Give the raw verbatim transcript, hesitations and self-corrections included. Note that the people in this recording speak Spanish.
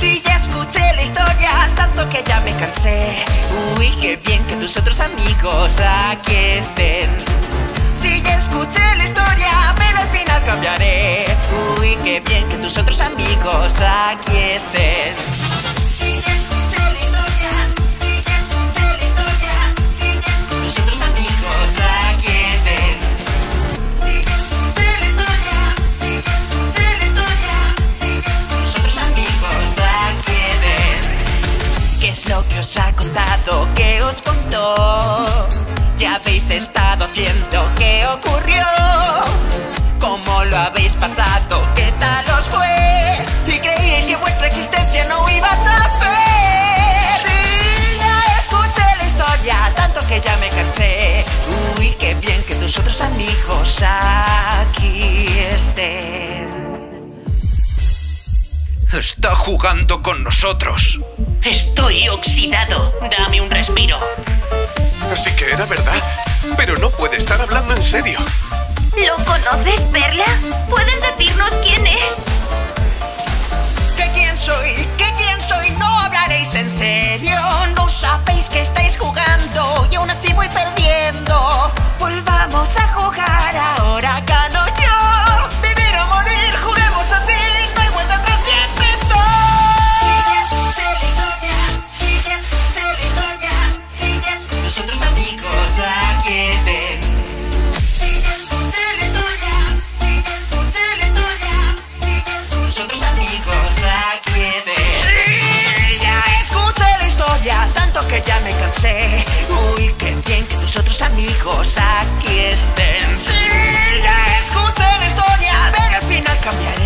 Sí, ya escuché la historia, tanto que ya me cansé. Uy, qué bien que tus otros amigos aquí estén. Sí, ya escuché la historia, pero al final cambiaré. Uy, qué bien que tus otros amigos aquí estén. Sí, ya escuché la historia, sí, ya escuché la historia, sí, ya escuché tus otros amigos aquí estén. Sí, ya escuché la historia, sí, ya escuché la historia, sí, ya escuché tus otros amigos aquí estén. ¿Qué es lo que os ha contado? ¿Qué os contó? ¿Ya habéis estado haciendo? ¿Qué ocurrió? ¿Cómo lo habéis pasado? ¿Qué tal os fue? ¿Y creíais que vuestra existencia no iba a saber? Sí, ya escuché la historia, tanto que ya me cansé. Uy, qué bien que tus otros amigos aquí estén. Está jugando con nosotros. Estoy oxidado. Dame un respiro. Así que era verdad, pero no puede estar hablando en serio. ¿Lo conoces, Perla? ¿Puedes decirnos quién es? ¿Qué quién soy? ¿Qué quién soy? No hablaréis en serio. No sabéis que estáis jugando y aún así voy perdiendo. Volvamos a jugar, ahora gano yo. Vivir o morir, juguemos así. No hay vuelta atrás, ya empezó. Sí, ya escuché la historia. Sí, ya escuché la historia. Sí, ya escuché tus otros amigos aquí estén. Sí, ya escuché la historia. Sí, ya escuché la historia. Sí, ya escuché tus otros amigos aquí estén. Sí, ya escuché la historia, tanto que ya me cansé. Uy, qué bien que tus otros amigos aquí estén. Sí, ya escuché la historia, pero al final cambiaré.